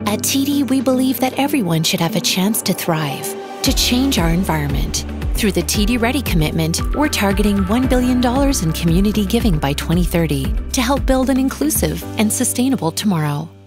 At TD, we believe that everyone should have a chance to thrive, to change our environment. Through the TD Ready commitment, we're targeting $1 billion in community giving by 2030 to help build an inclusive and sustainable tomorrow.